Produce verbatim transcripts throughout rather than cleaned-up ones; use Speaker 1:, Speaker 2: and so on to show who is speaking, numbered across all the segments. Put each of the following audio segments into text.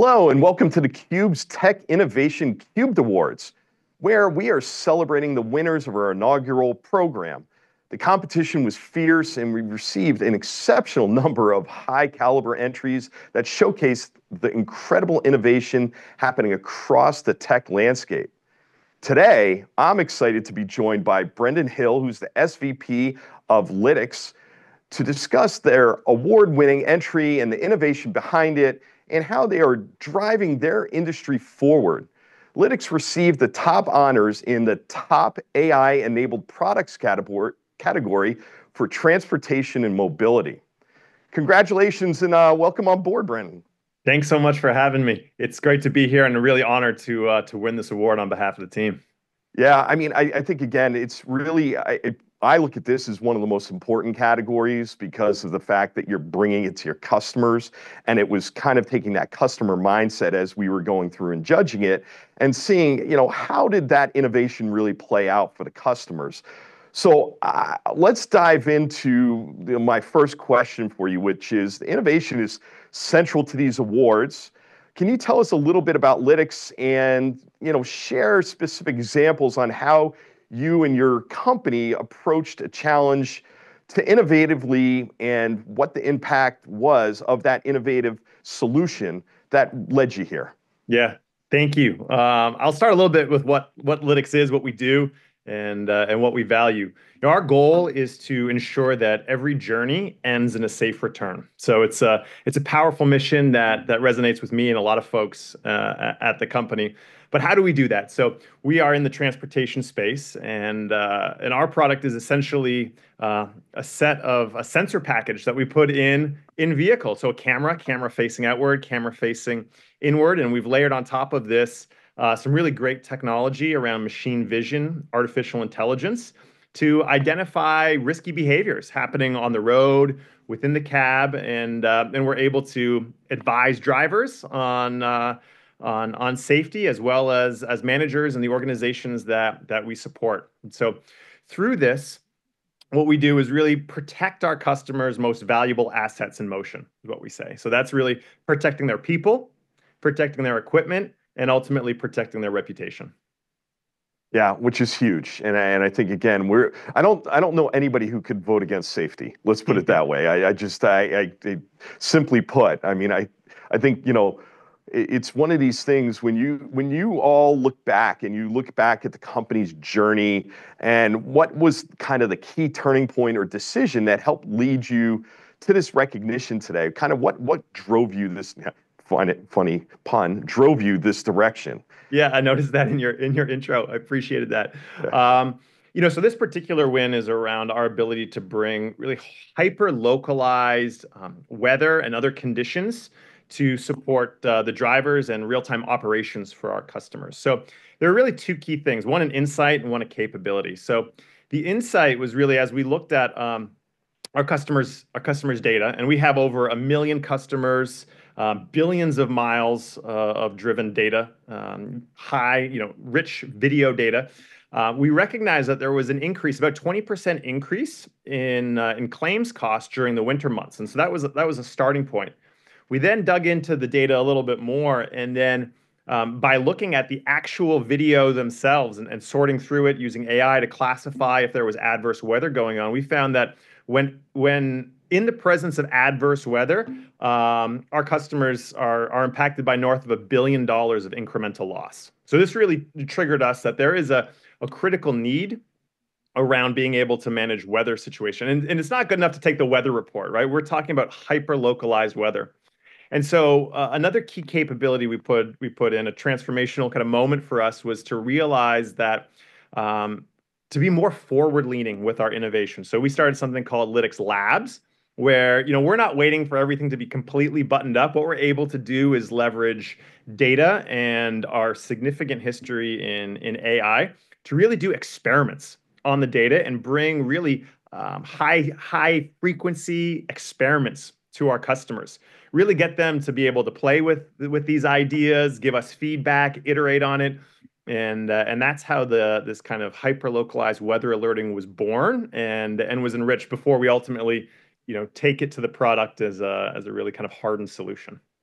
Speaker 1: Hello, and welcome to theCUBE's Tech Innovation CUBED Awards, where we are celebrating the winners of our inaugural program. The competition was fierce, and we received an exceptional number of high-caliber entries that showcased the incredible innovation happening across the tech landscape. Today, I'm excited to be joined by Brendon Hill, who's the S V P of Lytx, to discuss their award-winning entry and the innovation behind it, and how they are driving their industry forward. Lytx received the top honors in the top A I-enabled products category, category for transportation and mobility. Congratulations and uh, welcome on board, Brendon.
Speaker 2: Thanks so much for having me. It's great to be here and really honored to uh, to win this award on behalf of the team.
Speaker 1: Yeah, I mean, I, I think, again, it's really, I, it, I look at this as one of the most important categories because of the fact that you're bringing it to your customers. And it was kind of taking that customer mindset as we were going through and judging it and seeing, you know, how did that innovation really play out for the customers? So uh, let's dive into the, my first question for you, which is the innovation is central to these awards. Can you tell us a little bit about Lytx and, you know, share specific examples on how you and your company approached a challenge to innovatively and what the impact was of that innovative solution that led you here?
Speaker 2: Yeah, thank you. Um, I'll start a little bit with what, what Lytx is, what we do, and, uh, and what we value. You know, our goal is to ensure that every journey ends in a safe return. So it's a, it's a powerful mission that, that resonates with me and a lot of folks uh, at the company. But how do we do that? So we are in the transportation space, and uh, and our product is essentially uh, a set of a sensor package that we put in in vehicle. So a camera, camera facing outward, camera facing inward, and we've layered on top of this uh, some really great technology around machine vision, artificial intelligence, to identify risky behaviors happening on the road, within the cab, and uh, and we're able to advise drivers on. Uh, on on safety as well as as managers and the organizations that that we support. And so through this, what we do is really protect our customers' most valuable assets in motion, is what we say. So that's really protecting their people, protecting their equipment, and ultimately protecting their reputation.
Speaker 1: Yeah, which is huge, and I, and I think again we're I don't I don't know anybody who could vote against safety. Let's put it that way. I, I just I, I, I simply put, I mean I I think you know. It's one of these things when you when you all look back and you look back at the company's journey and what was kind of the key turning point or decision that helped lead you to this recognition today, kind of what what drove you this funny, funny pun drove you this direction.
Speaker 2: Yeah, I noticed that in your in your intro. I appreciated that. Um, you know, so this particular win is around our ability to bring really hyper-localized um, weather and other conditions to support uh, the drivers and real-time operations for our customers. So there are really two key things, one an insight and one a capability. So the insight was really as we looked at um, our customers, our customers' data, and we have over a million customers, uh, billions of miles uh, of driven data, um, high, you know, rich video data. Uh, we recognize that there was an increase, about twenty percent increase in uh, in claims costs during the winter months, and so that was that was a starting point. We then dug into the data a little bit more, and then um, by looking at the actual video themselves and, and sorting through it using A I to classify if there was adverse weather going on, we found that when when in the presence of adverse weather, um, our customers are, are impacted by north of a billion dollars of incremental loss. So this really triggered us that there is a, a critical need around being able to manage weather situation. And, and it's not good enough to take the weather report, right? We're talking about hyper-localized weather. And so uh, another key capability we put we put in a transformational kind of moment for us was to realize that um, to be more forward-leaning with our innovation. So we started something called Lytx Labs, where you know we're not waiting for everything to be completely buttoned up. What we're able to do is leverage data and our significant history in in A I to really do experiments on the data and bring really um, high high frequency experiments to our customers. Really get them to be able to play with with these ideas, give us feedback, iterate on it, and uh, and that's how the this kind of hyper localized weather alerting was born and and was enriched before we ultimately you know take it to the product as a as a really kind of hardened solution.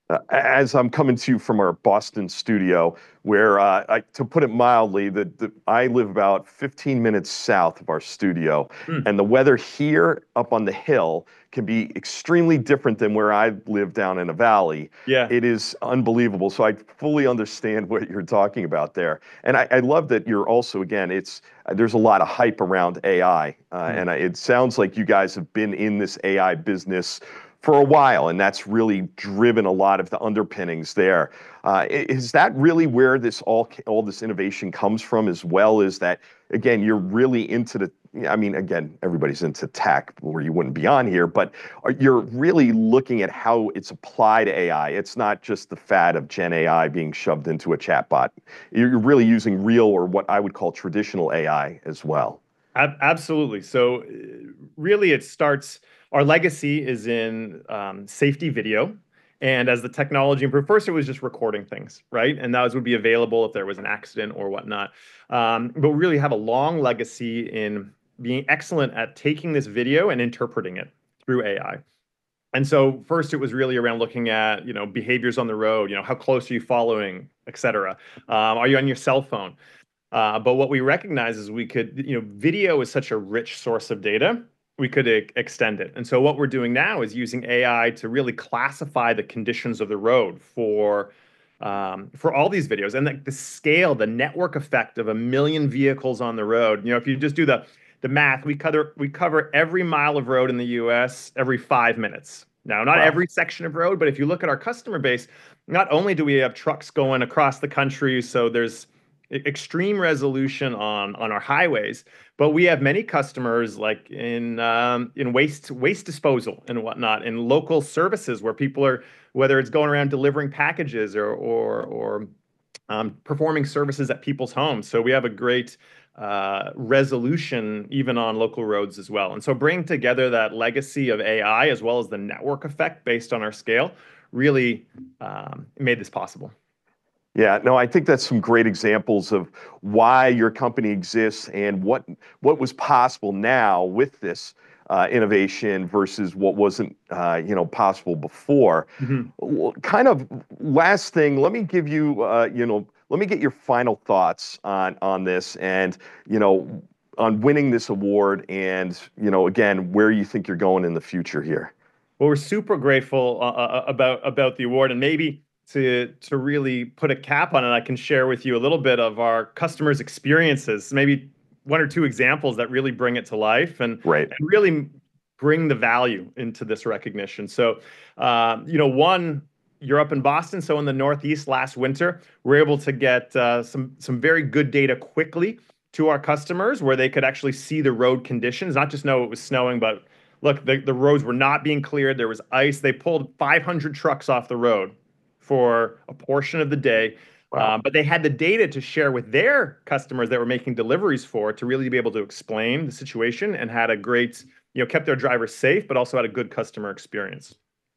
Speaker 1: Uh, as I'm coming to you from our Boston studio, where, uh, I, to put it mildly, the, the, I live about fifteen minutes south of our studio,
Speaker 2: Mm.
Speaker 1: and the weather here up on the hill can be extremely different than where I live down in a valley.
Speaker 2: Yeah.
Speaker 1: It is unbelievable. So I fully understand what you're talking about there, and I, I love that you're also, again, it's there's a lot of hype around A I, uh,
Speaker 2: Mm.
Speaker 1: and it sounds like you guys have been in this A I business for a while, and that's really driven a lot of the underpinnings there. Uh, is that really where this all all this innovation comes from, as well as that, again, you're really into the, I mean, again, everybody's into tech, or you wouldn't be on here, but you're really looking at how it's applied to A I. It's not just the fad of Gen A I being shoved into a chatbot. You're really using real, or what I would call traditional A I as well.
Speaker 2: Ab- absolutely. So uh, really it starts, our legacy is in um, safety video. And as the technology improved, first it was just recording things, right? And those would be available if there was an accident or whatnot. Um, but we really have a long legacy in being excellent at taking this video and interpreting it through A I. And so first it was really around looking at, you know, behaviors on the road, you know, how close are you following, et cetera. Um, are you on your cell phone? Uh, but what we recognize is we could, you know, video is such a rich source of data, we could e extend it. And so what we're doing now is using A I to really classify the conditions of the road for um, for all these videos, and the, the scale, the network effect of a million vehicles on the road. You know, if you just do the the math, we cover we cover every mile of road in the U S every five minutes. Now, not
Speaker 1: Wow.
Speaker 2: every section of road, but if you look at our customer base, not only do we have trucks going across the country, so there's extreme resolution on on our highways, but we have many customers like in um, in waste waste disposal and whatnot, in local services where people are, whether it's going around delivering packages or or or um, performing services at people's homes. So we have a great uh, resolution even on local roads as well. And so bringing together that legacy of A I as well as the network effect based on our scale really um, made this possible.
Speaker 1: Yeah, no, I think that's some great examples of why your company exists and what what was possible now with this uh, innovation versus what wasn't, uh, you know, possible before.
Speaker 2: Mhm.
Speaker 1: Well, kind of last thing, let me give you, uh, you know, let me get your final thoughts on on this, and you know, on winning this award, and you know, again, where you think you're going in the future here.
Speaker 2: Well, we're super grateful uh, uh, about about the award, and maybe to to really put a cap on it, I can share with you a little bit of our customers' experiences, maybe one or two examples that really bring it to life and,
Speaker 1: Right.
Speaker 2: and really bring the value into this recognition. So, uh, you know, one, you're up in Boston, so in the Northeast last winter, we're able to get uh, some some very good data quickly to our customers, where they could actually see the road conditions, not just know it was snowing, but look, the, the roads were not being cleared. There was ice. They pulled five hundred trucks off the road for a portion of the day.
Speaker 1: Wow.
Speaker 2: Um, but they had the data to share with their customers that were making deliveries for, to really be able to explain the situation, and had a great, you know, kept their drivers safe, but also had a good customer experience.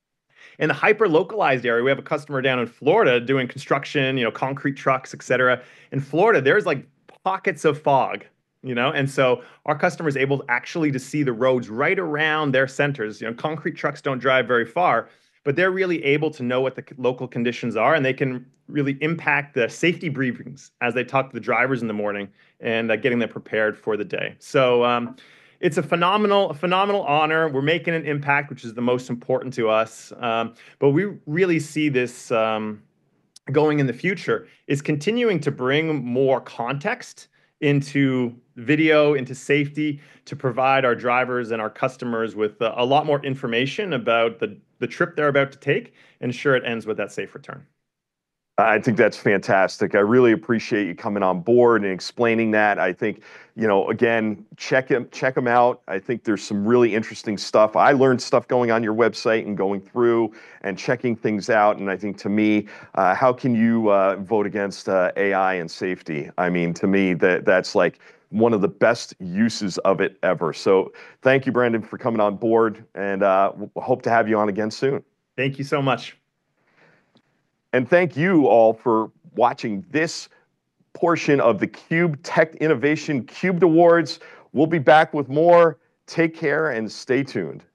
Speaker 2: In the hyper-localized area, we have a customer down in Florida doing construction, you know, concrete trucks, et cetera. In Florida, there's like pockets of fog, you know, and so our customer is able to actually to see the roads right around their centers. You know, concrete trucks don't drive very far, but they're really able to know what the local conditions are, and they can really impact the safety briefings as they talk to the drivers in the morning, and uh, getting them prepared for the day. So um, it's a phenomenal, a phenomenal honor. We're making an impact, which is the most important to us. Um, but we really see this um, going in the future is continuing to bring more context into video, into safety, to provide our drivers and our customers with a, a lot more information about the, the trip they're about to take, and ensure it ends with that safe return.
Speaker 1: I think that's fantastic. I really appreciate you coming on board and explaining that. I think, you know, again, check them, check them out. I think there's some really interesting stuff. I learned stuff going on your website and going through and checking things out. And I think, to me, uh, how can you uh, vote against uh, A I and safety? I mean, to me, that that's like one of the best uses of it ever. So thank you, Brendon, for coming on board, and uh, we'll hope to have you on again soon.
Speaker 2: Thank you so much.
Speaker 1: And thank you all for watching this portion of the CUBE Tech Innovation CUBE Awards. We'll be back with more. Take care and stay tuned.